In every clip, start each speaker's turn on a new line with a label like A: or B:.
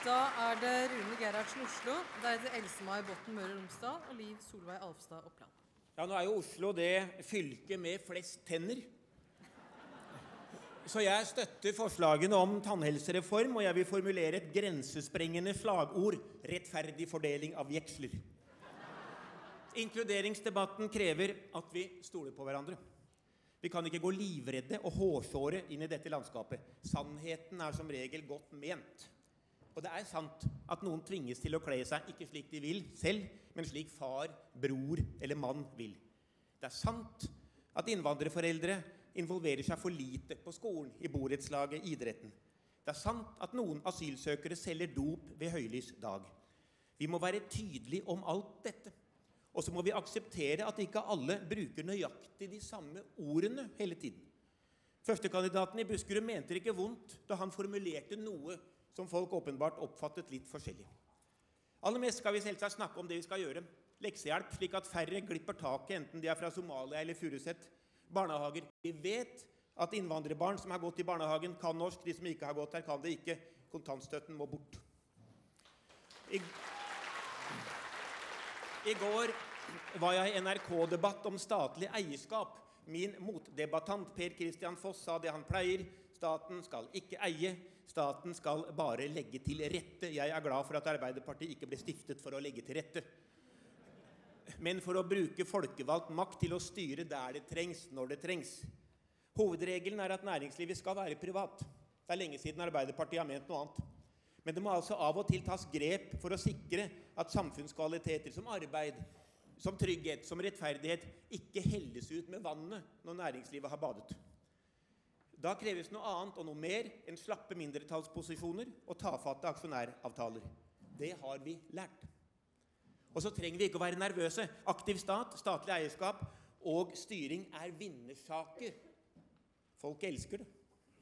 A: Da det Rune Gerhardsen Oslo, deretter Else-May Botten Møre og Romsdal og Liv Solveig Alfstad Oppland.
B: Ja, nå jo Oslo det fylket med flest tenner. Så jeg støtter forslagene om tannhelsereform, og jeg vil formulere et grensesprengende slagord: rettferdig fordeling av jeksler. Inkluderingsdebatten krever at vi stoler på hverandre. Vi kan ikke gå livredde og hårsåre inn i dette landskapet. Sannheten som regel godt ment. Og det sant at noen tvinges til å kle seg ikke slik de vil selv, men slik far, bror eller mann vil. Det sant at innvandrerforeldre involverer seg for lite på skolen, i borettslaget, idretten. Det sant at noen asylsøkere selger dop ved høylys dag. Vi må være tydelige om alt dette. Og så må vi akseptere at ikke alle bruker nøyaktig de samme ordene hele tiden. Førstekandidaten i Buskerud mente det ikke vondt da han formulerte noe som folk åpenbart oppfattet litt forskjellig. Aller mest skal vi selvsagt snakke om det vi skal gjøre. Leksehjelp, slik at færre glipper taket, enten de fra Somalia eller Furuset. Barnehager. Vi vet at innvandrerbarn som har gått i barnehagen kan norsk, de som ikke har gått her kan det ikke. Kontantstøtten må bort. I går var jeg i NRK-debatt om statlig eierskap. Min motdebattant Per Kristian Foss sa det han pleier: staten skal ikke eie, staten skal bare legge til rette. Jeg glad for at Arbeiderpartiet ikke ble stiftet for å legge til rette, men for å bruke folkevalgt makt til å styre der det trengs, når det trengs. Hovedregelen at næringslivet skal være privat. Det lenge siden Arbeiderpartiet har ment noe annet. Men det må altså av og til tas grep for å sikre at samfunnskvaliteter som arbeid, som trygghet, som rettferdighet ikke helles ut med vannet når næringslivet har badet. Da kreves noe annet og noe mer enn slappe mindretallsposisjoner og tafatte aksjonæravtaler. Det har vi lært. Og så trenger vi ikke å være nervøse. Aktiv stat, statlig eierskap og styring vinnersaker. Folk elsker det.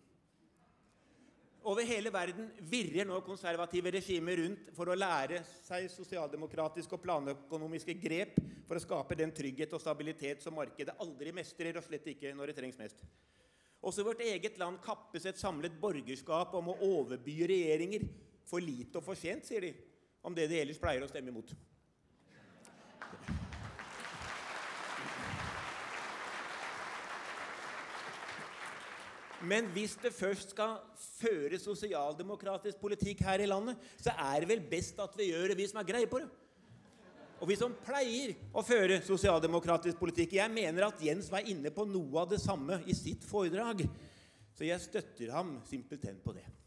B: Over hele verden virrer nå konservative regimer rundt for å lære seg sosialdemokratiske og planøkonomiske grep for å skape den trygghet og stabilitet som markedet aldri mestrer, og slett ikke når det trengs mest. Også i vårt eget land kappes et samlet borgerskap om å overby regjeringer. For lite og for sent, sier de, om det de ellers pleier å stemme imot. Men hvis det først skal føre sosialdemokratisk politikk her i landet, så det vel best at vi gjør det, vi som greie på det. Og vi som pleier å føre sosialdemokratisk politikk. Jeg mener at Jens var inne på noe av det samme i sitt foredrag, så jeg støtter ham simpelthen på det.